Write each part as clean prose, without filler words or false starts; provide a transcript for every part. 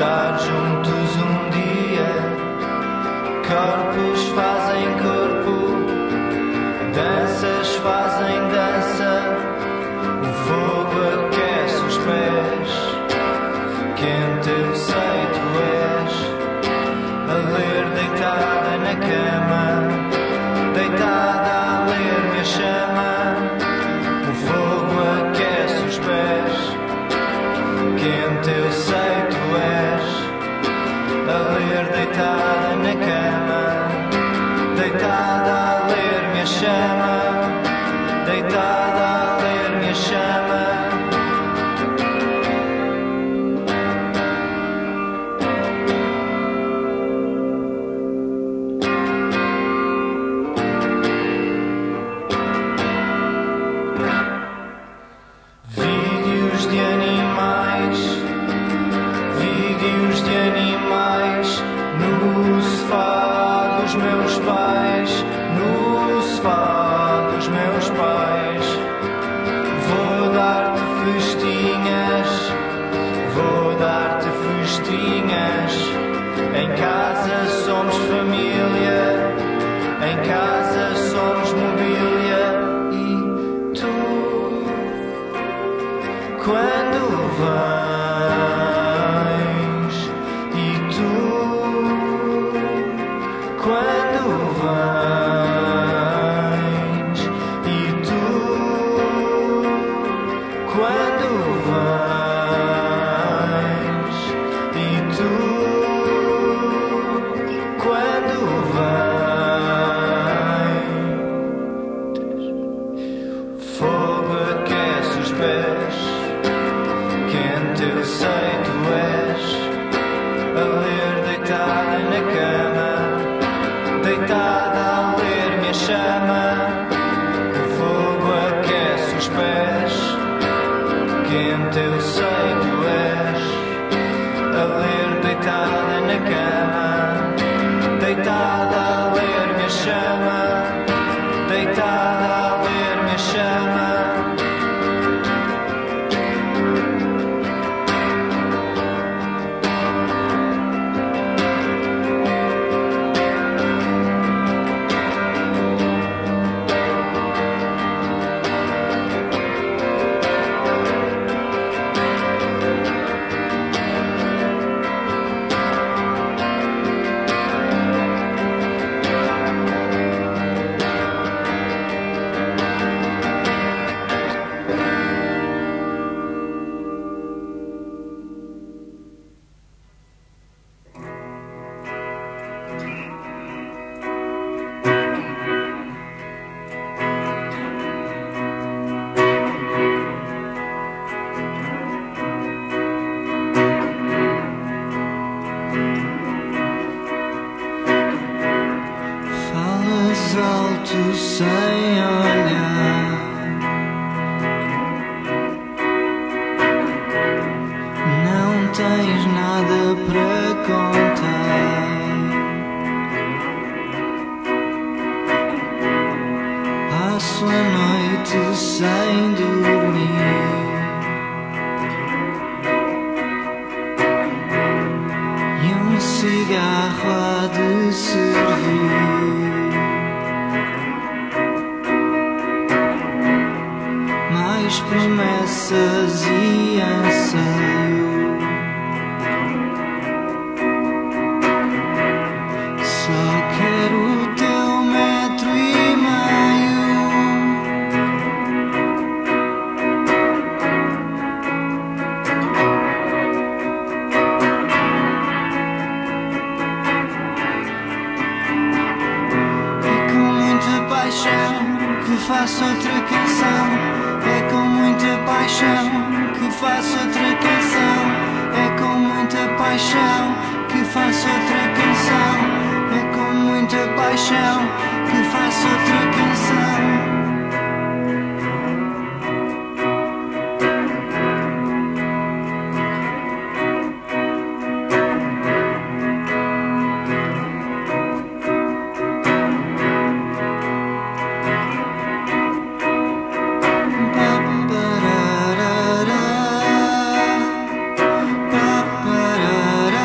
estar juntos um dia. Corpos fazem corpo, danças fazem dança. O fogo aquece os pés, quente eu sei tu és. A ler deitada na cama, deitada a ler-me a chama. O fogo aquece os pés, quente eu sei tu és. A ler deitada na cama, deitada a ler-me a chama, deitada a ler-me a chama. Vídeos de animais, vídeos de animais no sofá dos meus pais, no sofá dos meus pais. Vou dar-te festinhas, vou dar-te festinhas. Em casa somos família, em casa somos mobília. E tu, quando vens? E tu, quando vens? E tu, quando vens? E tu, quando vens? Fogo aquece os pés, quente eu sei tu és. A ler deitada na cama, deitada a ler-me a chama. O fogo aquece os pés, quente eu sei tu és. A ler deitada na cama, deitada a ler-me a chama, deitada a ler-me a chama. Falas alto sem olhar, não tens nada para contar. Passo a noite sem dormir, e cigarro há de servir. Mais promessas e anseio, só quero o teu 1,5 metros. É com muita paixão que faço outra canção. É com muita paixão que faço outra canção. É com muita paixão que faço outra canção. É com muita paixão que faço outra canção. Pa, pa, ra, ra.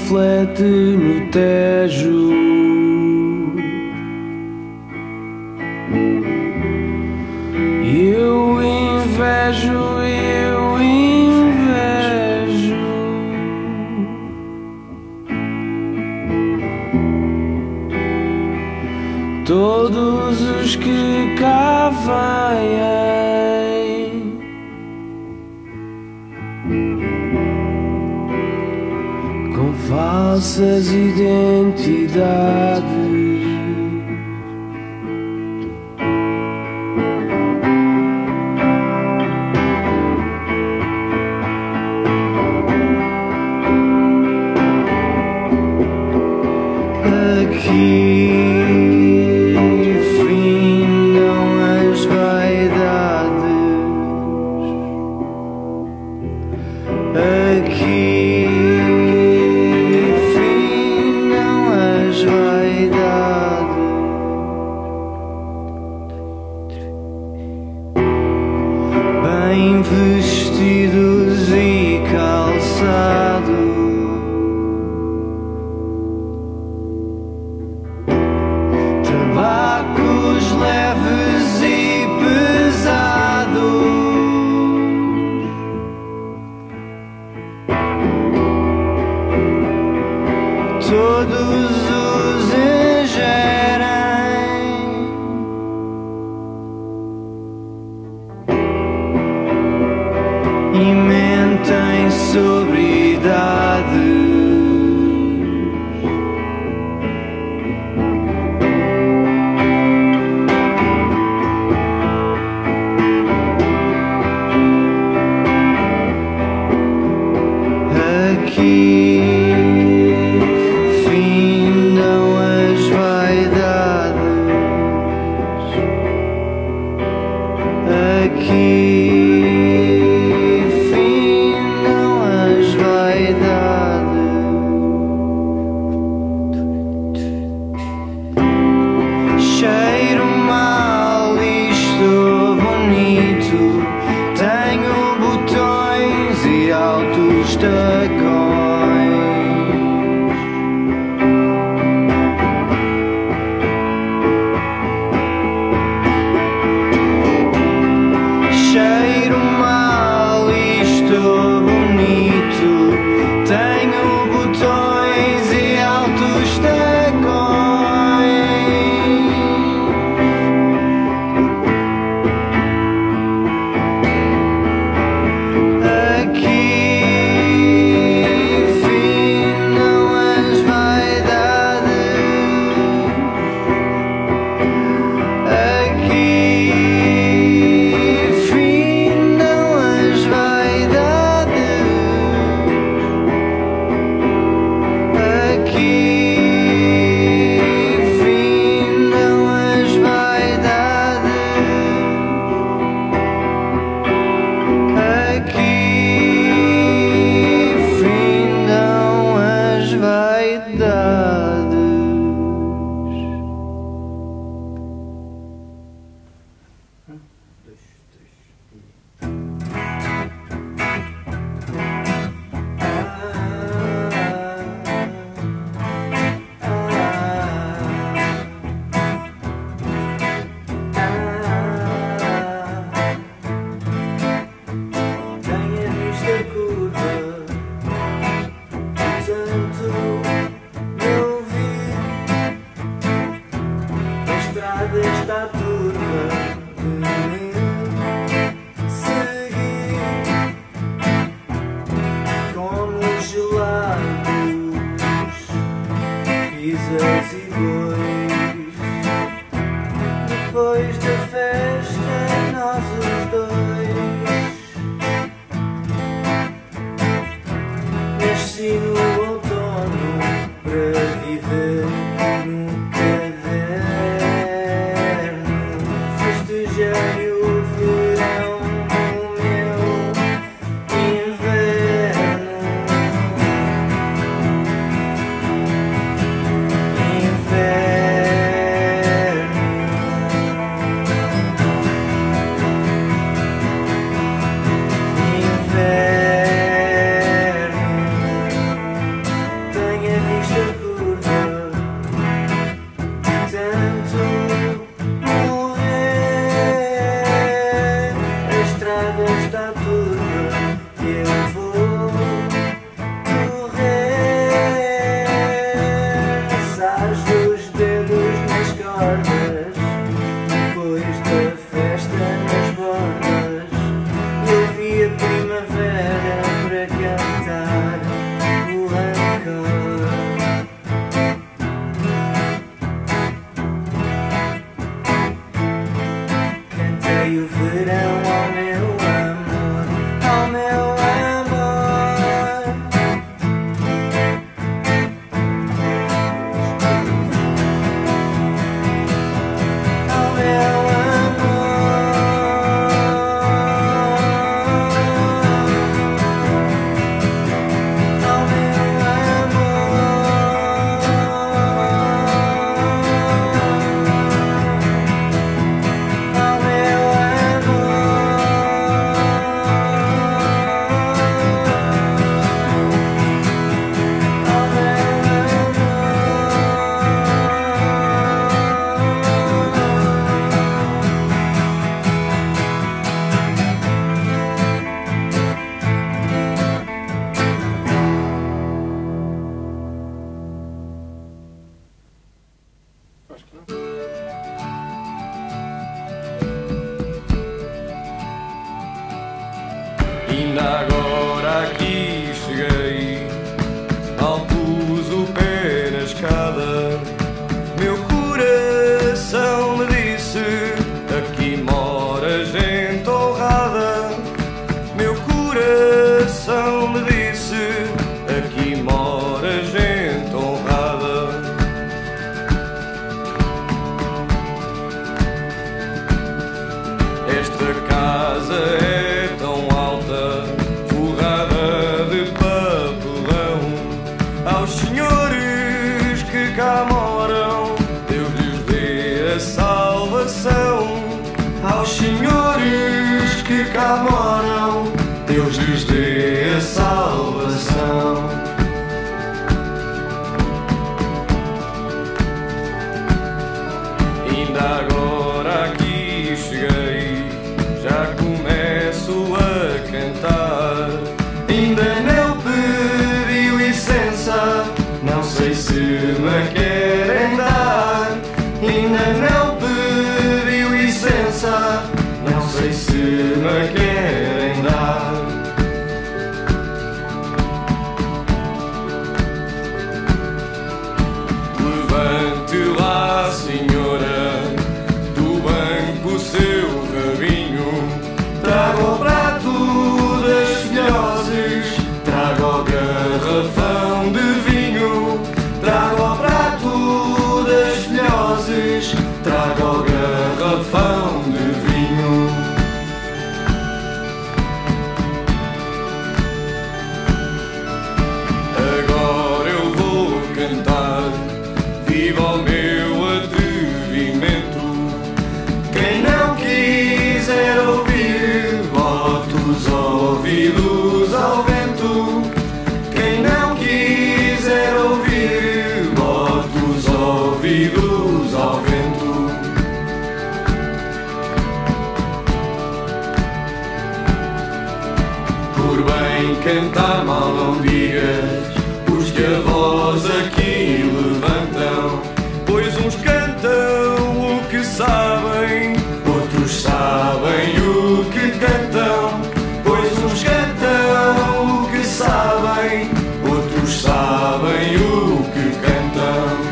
reflete no Tejo. Eu invejo todos os que cá vêm, com falsas identidades. Bem vestidos e calçados, tabacos leves e pesados, todos os ingerem e mentem sobre idades. Aqui findam as vaidades. Aqui cheiro mal e estou bonito, tenho botões e altos tacões. Cheiro mal e estou bonito, tenho botões e altos tacões. Desta turma de seguir como gelados, pizzas e bois. Depois da festa nós os dois nasci no outono para viver num caderno. Festejei o verão, o meu inverno. Inverno. senhores que cá moram, Deus lhes dê a salvação. Ainda agora aqui cheguei, já começo a cantar. Ainda não pedi licença, não sei se me querem dar. Ainda não pedi licença, não sei se me querem dar. Levante lá, senhora, do banco o seu rabinho. Traga o prato das filhoses, traga o garrafão de vinho. Traga o prato das filhoses, traga o garrafão de vinho. Agora eu vou cantar, viva o meu atrevimento. Quem não quiser ouvir, bote os ouvidos ao vento. Quem não quiser ouvir, bote os ouvidos ao vento. Por bem cantar mal não digas os que a voz aqui levantam, pois uns cantam o que sabem, outros sabem o que cantam. Pois uns cantam o que sabem, outros sabem o que cantam.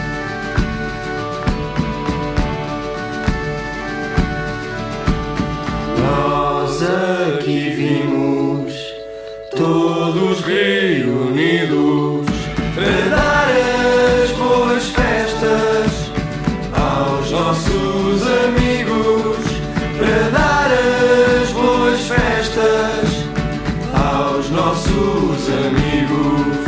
Nós aqui vimos todos reunidos para dar as boas festas aos nossos amigos, para dar as boas festas aos nossos amigos.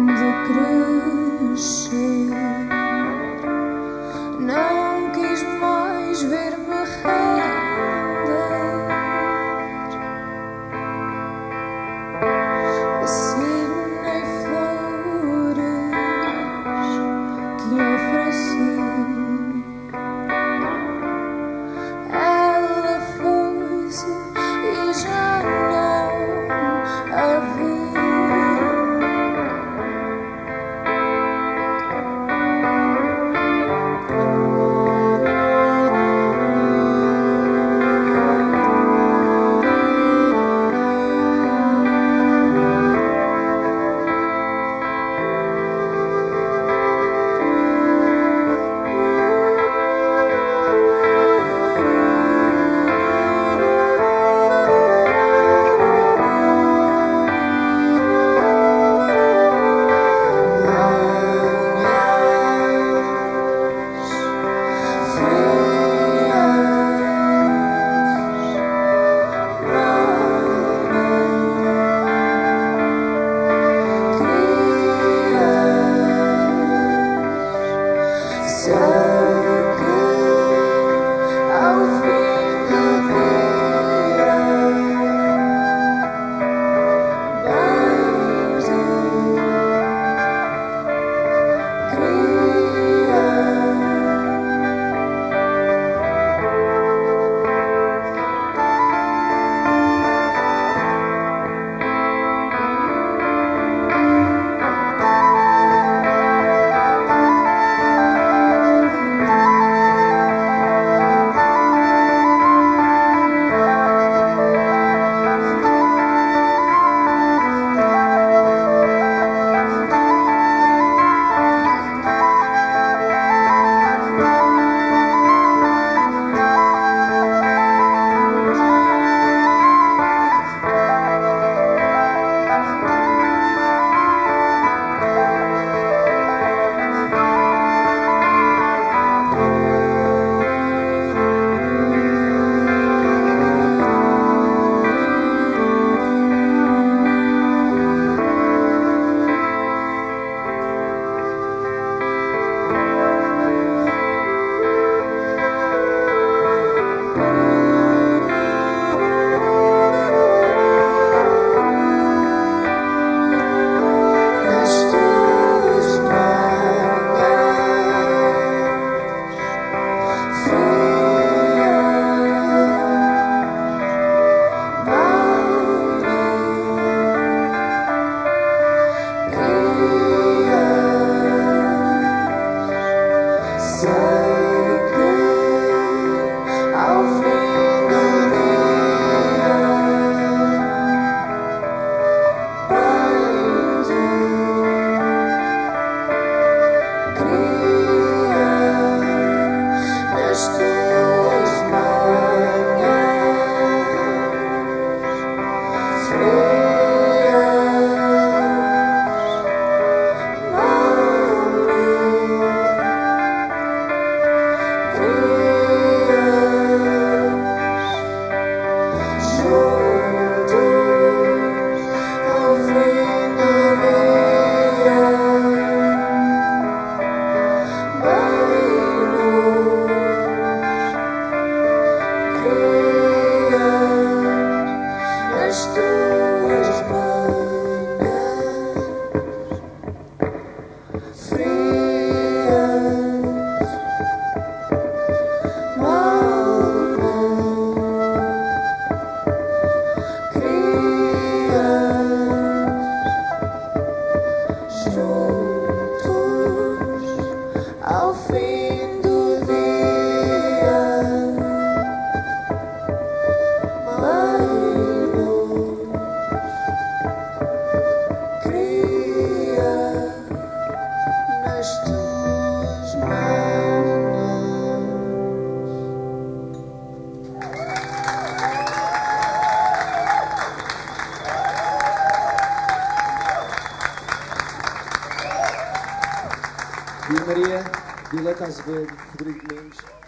de crescer. Não quis mais ver-me render. Assinei flores que ofereci. Ela foi-se e já não a vi. Maria, Violeta Azevedo, Rodrigo Mendes.